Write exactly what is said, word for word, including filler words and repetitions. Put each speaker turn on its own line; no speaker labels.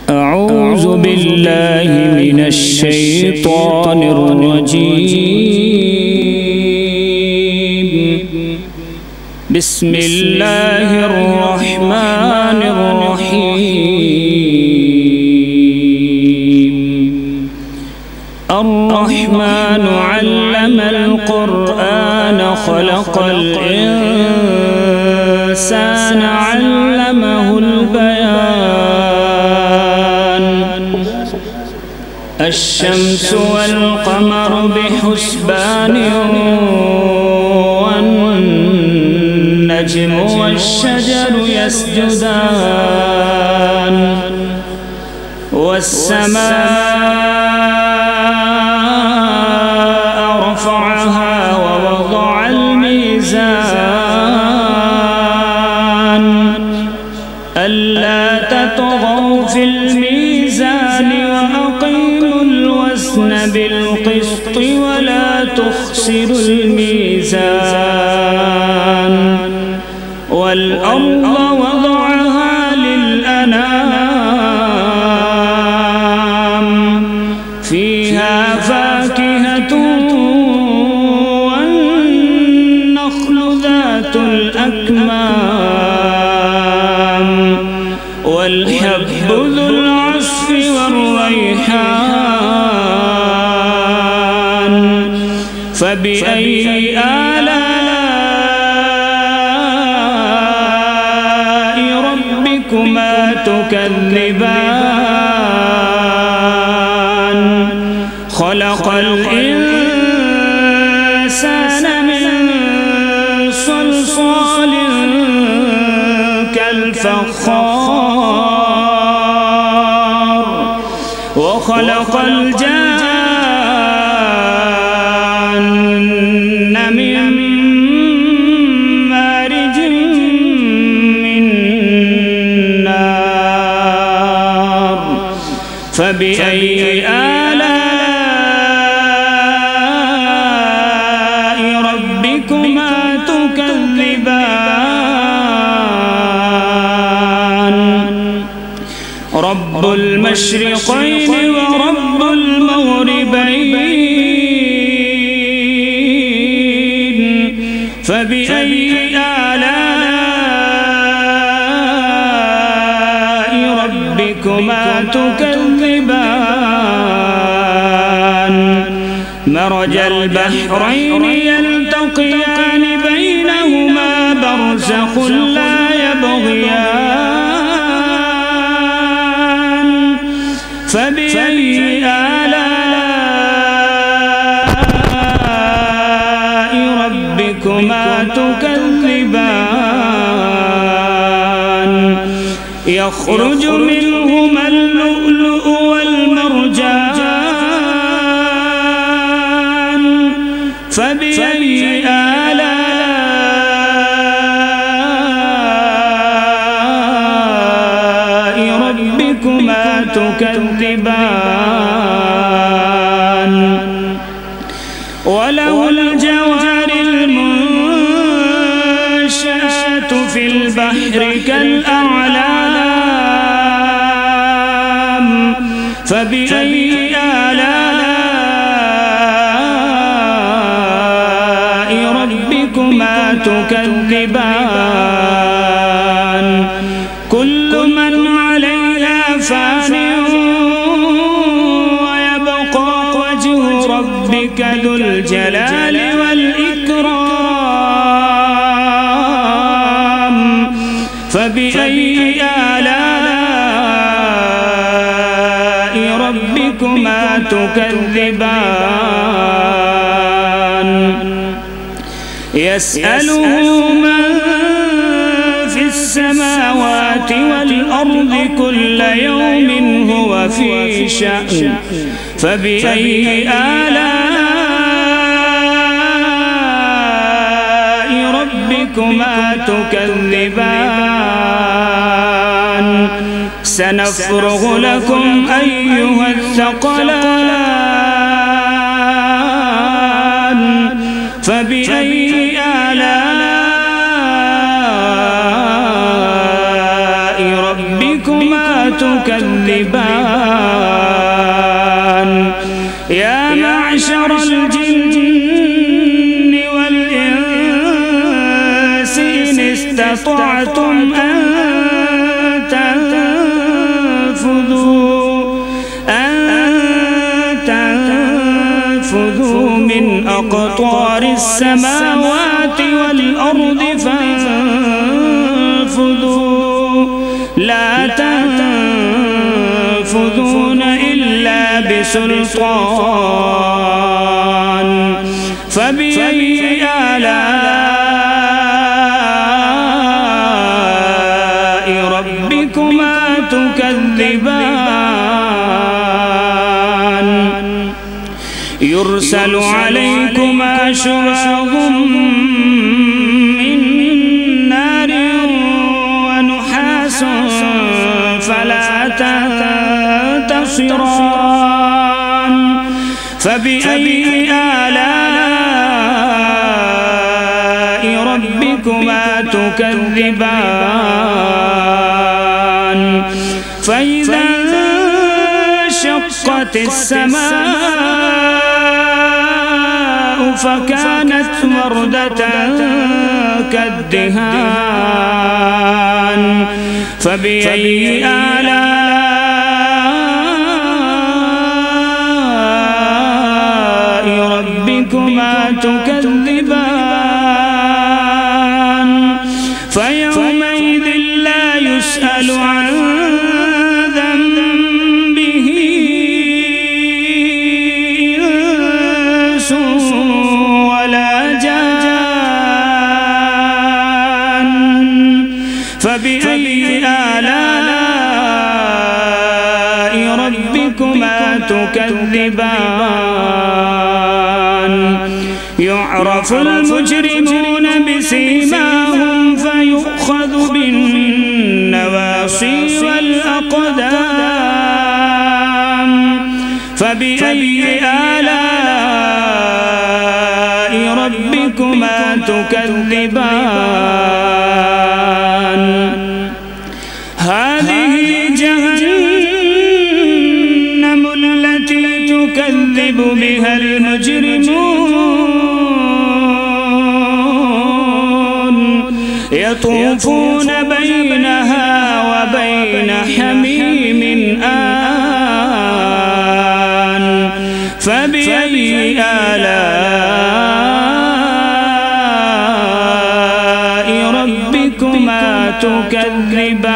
أعوذ بالله من الشيطان الرجيم. بسم الله الرحمن الرحيم. الرحمن علم القرآن خلق الإنسان علمه البيان. الشمس والقمر بحسبان والنجم والشجر يسجدان والسماء رفعها ووضع الميزان ألا تطغوا في الميزان وأقيموا الوزن بالقسط ولا تخسروا الميزان. والأرض وضعها للأنام فيها فاكهة والنخل ذات الأكمام والحب ذو العصف والريحان. فبأي آلاء ربكما تكذبان؟ خلق الإنسان من صلصال كالفخار وخلق الجان من مارج من نار. فبأي آلاء ربكما تكذبان؟ رب المشرقين ورب المغربين. فبأي آلاء ربكما تكذبان؟ مرج البحرين يلتقيان بينهما برزخ لا يبغيان. فبأي آلاء ربكما تكذبان؟ يخرج منهما اللؤلؤ والمرجان. فبأي آلاء ربكما تكذبان؟ وله الجوار المنشآت في البحر كالأعلام. فبأي آلاء ربكما تكذبان؟ كل من عليها فان ويبقى وجه ربك ذو الجلال والإكرام. فبأي آلاء ربكما تكذبان؟ يسأله من في السماوات والأرض كل يوم هو في شأن. فبأي آلاء ربكما تكذبان؟ سنفرغ لكم أيها الثقلان. فبأي آلاء ربكما تكذبان يا معشر الجن والإنس إن استطعتم أن تنفذوا أن تنفذوا من أقطار السماوات والأرض فانفذوا لا تنفذون إلا بسلطان فبأي آلاء ربكما تكذبان يرسل عليكما شواظ من نار ونحاس فلا تنتصران فبأي آلاء ربكما تكذبان فإذا انشقت السماء فكانت وردة كالدهان فبأي آلاء ربكما تكذبان فيومئذ لا يسأل عن ذنبه إنس ولا جان فبأي آلاء ربكما تكذبان يعرف المجرمون بسيماهم فيؤخذ بالنواصي والأقدام فبأي آلاء ربكما تكذبان هذه جهنم التي تكذب بها المجرمون يطوفون بينها وبين حميم آن فبأي آلاء ربكما تكذبان